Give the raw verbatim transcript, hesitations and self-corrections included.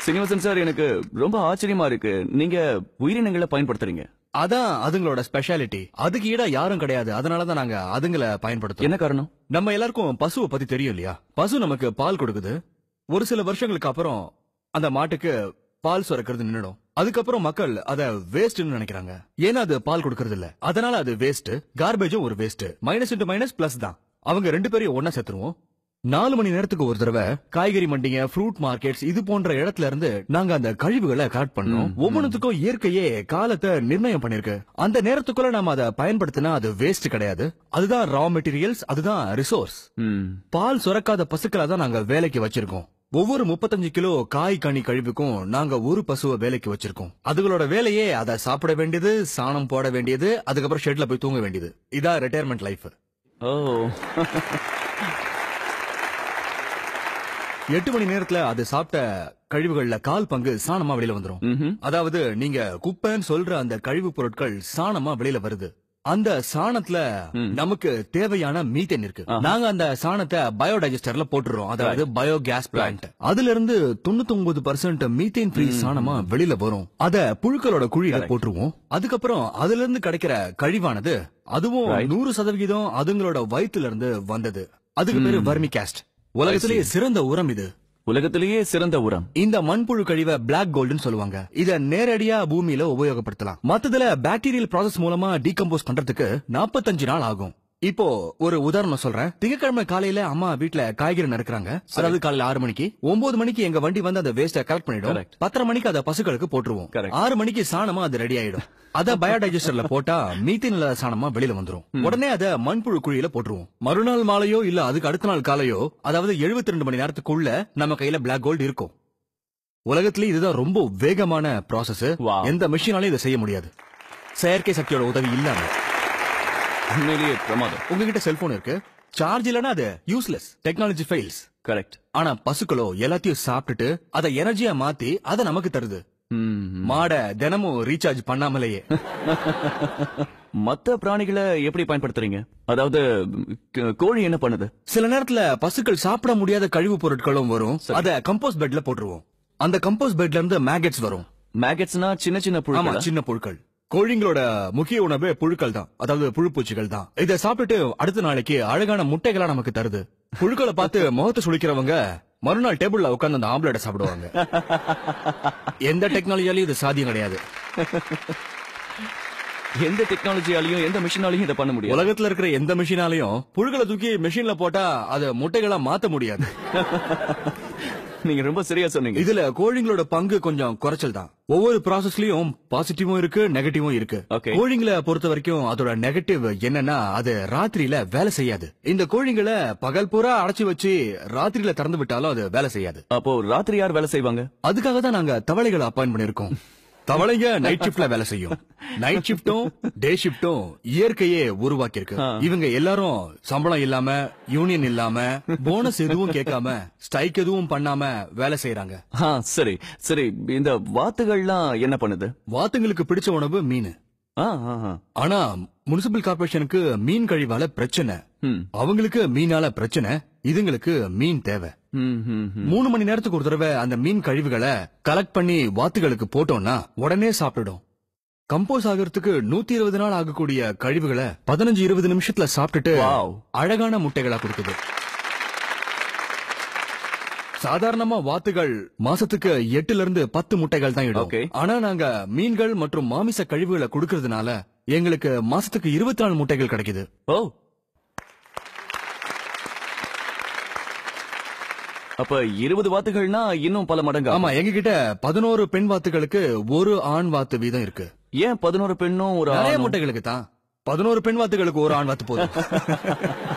Srinivasan sir, எனக்கு ரொம்ப ஆச்சரியமா இருக்கு. நீங்க உயிரினங்களை பயன்படுத்துறீங்க. அதான் அதுங்களோட ஸ்பெஷாலிட்டி. அதுக்கு ஈடா யாரும் கிடையாது. அதனாலதான் நாங்க அதுங்களை பயன்படுத்துறோம். என்ன காரணம்? நம்ம எல்லாருக்கும் பசுவை பத்தி தெரியும் இல்லையா? பசு நமக்கு பால் கொடுக்குது. ஒரு சில வருஷங்களுக்கு அப்புறம் அந்த மாட்டுக்கு பால் சுரக்கிறது நின்னுடும். அதுக்கப்புறம் மக்கள் அத வேஸ்ட்னு நினைக்கிறாங்க. ஏன்னா அது பால் கொடுக்கறது இல்ல. அதனால அது வேஸ்ட். கார்பேஜும் ஒரு waste. Minus into minus plus தான். அவங்க ரெண்டு பேரையும் ஒன்னா சேர்த்துருவோம். நாலு மணி நேரத்துக்கு ஒரு தடவை காய்கறி மண்டிங்க, ஃப்ரூட் மார்க்கெட்ஸ் இது போன்ற இடத்துல இருந்து நாங்க அந்த கழிவுகளை கலெக்ட் பண்ணோம். ஒவ்வொன்றுக்கும் இயற்கையே காலத்தை நிர்ணயம் பண்ணிருக்கு. அந்த நேரத்துக்குள்ள நாம அதை பயன்படுத்தினா அது வேஸ்ட் கிடையாது. அதுதான் ரா மெட்டீரியல்ஸ், அதுதான் ரிசோர்ஸ். பால் சுரக்காத பசுக்களை தான் நாங்க வேலைக்கு வச்சிருக்கோம். ஒவ்வொரு முப்பத்தஞ்சு கிலோ காய் கனி கழிவுக்கும் நாங்க ஒரு பசுவை வேலைக்கு வச்சிருக்கோம். அதுகளோட வேலையே அதை சாப்பிட வேண்டியது, சாணம் போட வேண்டியது, அதுக்கப்புறம் ஷெட்ல போய் தூங்க வேண்டியது. இதான் ரிட்டையர்மெண்ட் லைஃப். ஓ, எட்டு மணி நேரத்துல அது சாப்பிட்ட கழிவுகள்ல கால் பங்கு சாணமா வெளியில வந்துரும். அதாவது நீங்க குப்பைன்னு சொல்ற அந்த கழிவு பொருட்கள் சாணமா வெளியில வருது. அந்த சாணத்துல நமக்கு தேவையான மீத்தேன் இருக்கு. நாங்க அந்த சாணத்தை பயோடைஜஸ்டர்ல போட்டுறோம். அதாவது பயோகேஸ் பிளான்ட். அதுல இருந்து தொண்ணூத்தி ஒன்பது பர்சன்ட் மீத்தேன் ஃப்ரீ சாணமா வெளியில வரும். அத புழுக்களோட குழியில போட்டுருவோம். அதுக்கப்புறம் அதுல இருந்து கிடைக்கிற கழிவானது அதுவும் நூறு சதவிகிதம் அதுங்களோட வயிற்றுல இருந்து வந்தது. அதுக்கு பேரு வர்மி காஸ்ட். உலகத்திலேயே சிறந்த உரம் இது. உலகத்திலேயே சிறந்த உரம். இந்த மண்புழு கழிவை பிளாக் கோல்டுன்னு சொல்லுவாங்க. இத நேரடியா பூமியில உபயோகப்படுத்தலாம். மத்ததுல பாக்டீரியல் ப்ராசஸ் மூலமா டீகம்போஸ் பண்றதுக்கு நாற்பத்தஞ்சு நாள் ஆகும். இப்போ ஒரு உதாரணம் சொல்றேன். திங்கட்கிழமை காலையில அம்மா வீட்டுல காய்கறி நறுக்குறாங்க. அதாவது காலையில ஆறு மணிக்கு. ஒன்பது மணிக்கு எங்க வண்டி வந்து அந்த வேஸ்ட கலெக்ட் பண்ணிடும். பத்தரை மணிக்கு அதை பசுக்களுக்கு போட்டுருவோம். ஆறு மணிக்கு சாணமா அது ரெடி ஆயிடும். அத பயோடைஜஸ்டர்ல போட்டா மீத்தேன் இல்லாத சாணமா வெளியில வந்துரும். உடனே அத மண்புழு குழியில போட்டுருவோம். மறுநாள் மாலையோ இல்ல அதுக்கு அடுத்த நாள் காலையோ, அதாவது எழுபத்தி ரெண்டு மணி நேரத்துக்குள்ள நம்ம கையில பிளாக் கோல்டு இருக்கும். உலகத்திலேயே இதுதான் ரொம்ப வேகமான ப்ராசஸ். எந்த மிஷினாலையும் இதை செய்ய முடியாது செயற்கை சக்தியோட உதவி இல்லாம. உண்மையிலேயே பிரமாதம். உங்ககிட்ட செல்போன் இருக்கு, சார்ஜ் இல்லனா அது யூஸ்லெஸ். Technology fails. கரெக்ட். ஆனா பசுக்களோ எல்லாத்தையும் சாப்பிட்டுட்டு அதை எனர்ஜியா மாத்தி அதை நமக்கு தருது. மாட தினமும் ரீசார்ஜ் பண்ணாமலேயே. மத்த பிராணிகளை எப்படி பயன்படுத்துறீங்க? அதாவது கோழி என்ன பண்ணுது? சில நேரத்துல பசுக்கள் சாப்பிட முடியாத கழிவு பொருட்களும் வரும். அத கம்போஸ்ட் பெட்ல போட்டுருவோம். அந்த கம்போஸ்ட் பெட்ல இருந்து மேகெட்ஸ் வரும். மேகெட்ஸ்னா சின்ன சின்ன புழுக்கள். சின்ன புழுக்கள். கோழிங்களோட முக்கிய உணவு புழுக்கள் தான். அதாவது புழுப்பூச்சிகள் தான். இதை சாப்பிட்டுட்டு அடுத்த நாளைக்கு அழகான முட்டைகளா நமக்கு தருது. புழுக்களை பார்த்து முகத்தை சுளிக்கிறவங்க மறுநாள் டேபிள்ல உட்கார்ந்து அந்த ஆம்லெட்டை சாப்பிடுவாங்க. எந்த டெக்னாலஜியாலையும் இது சாத்தியம் கிடையாது. எந்த டெக்னாலஜியாலையும் எந்த மிஷினாலையும் இதை பண்ண முடியாது. உலகத்துல இருக்கிற எந்த மிஷினாலையும் புழுக்களை தூக்கி மிஷின்ல போட்டா அதை முட்டைகளா மாத்த முடியாது. நீங்க ரொம்ப சரியா சொன்னீங்க. இதுல கோழிங்களோட பங்கு கொஞ்சம் குறைச்சல் தான். ஒவ்வொரு ப்ராசஸ்லயும் பாசிட்டிவும் இருக்கு, நெகட்டிவும் இருக்கு. கோழிங்களை பொறுத்த வரைக்கும் அதோட நெகட்டிவ் என்னன்னா அது ராத்திரியில வேலை செய்யாது. இந்த கோழிங்களை பகல் பூரா அடைச்சு வச்சு ராத்திரியில திறந்து விட்டாலும் அது வேலை செய்யாது. அப்போ ராத்திரி யார் வேலை செய்வாங்க? அதுக்காக தான் நாங்க தவளைகளை அப்பாயிண்ட் பண்ணிருக்கோம். தவளைங்க நைட் ஷிப்ட்ல வேலை செய்யும். நைட் ஷிப்டும் டே ஷிப்டும் இயற்கையே உருவாக்கி இருக்கு. இவங்க எல்லாரும் சம்பளம் இல்லாம, யூனியன் இல்லாம, போனஸ் எதுவும் கேட்காம, ஸ்ட்ரைக் எதுவும் பண்ணாம வேலை செய்யறாங்க. சரி சரி. இந்த வாத்துகள்லாம் என்ன பண்ணுது? வாத்துங்களுக்கு பிடிச்ச உணவு மீன். ஆனா முனிசிபல் கார்பரேஷனுக்கு மீன் கழிவால பிரச்சனை. அவங்களுக்கு மீனால பிரச்சனை, இதுங்களுக்கு மீன் தேவை. மூணு மணி நேரத்துக்கு ஒரு தடவை அந்த மீன் கழிவுகளை கலெக்ட் பண்ணி வாத்துகளுக்கு போட்டோம்னா உடனே சாப்பிடும். கம்போஸ் ஆகிறதுக்கு நூத்தி இருபது நாள் ஆகக்கூடிய கழிவுகளை பதினஞ்சு இருபது நிமிஷத்துல சாப்பிட்டுட்டு அழகான முட்டைகளா கொடுக்குது. சாதாரணமா வாத்துகள் மாசத்துக்கு எட்டுல இருந்து பத்து முட்டைகள் தான் இடும். ஆனா நாங்க மீன்கள் மற்றும் மாமிச கழிவுகளை கொடுக்கறதுனால எங்களுக்கு மாசத்துக்கு இருபத்தி நாலு முட்டைகள் கிடைக்குது. ஓ, அப்ப இருபது வாத்துகள்னா இன்னும் பல மடங்கு. ஆமா, எங்க கிட்ட பதினோரு பெண் வாத்துகளுக்கு ஒரு ஆண் வாத்து வீதம் இருக்கு. ஏன் பதினோரு பெண்ணும் ஒரு முட்டைகளுக்கு தான்? பதினோரு பெண் வாத்துகளுக்கு ஒரு ஆண் வாத்து போதும்.